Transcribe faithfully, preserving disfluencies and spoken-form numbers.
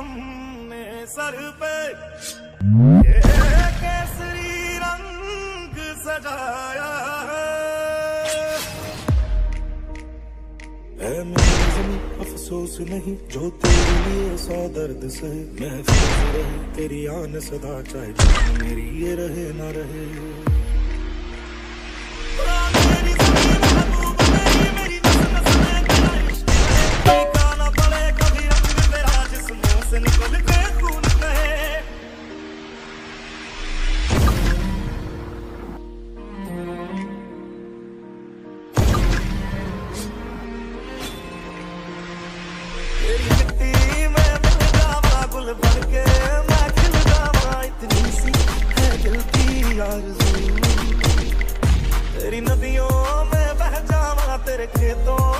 हमने सर पे ये केसरी रंग सजाया है मेरी ज़मीं अफसोस नहीं जो तेरे लिए सौ दर्द सहे महफूज रहे तेरी आन सदा चाहे मेरी ये रहे ना रहे मेरी ज़मीं महबूब मेरी मेरी नस नस में तेरा इश्क है गाना पड़े कभी रंग तेरा जिस्मों से निकल के खून कहे तेरी मिट्टी में मिल जावा गुल बन के मैं खिल जावा इतनी सी है दिल की आरज़ू तेरी नदियों में बह जावा तेरे खेतों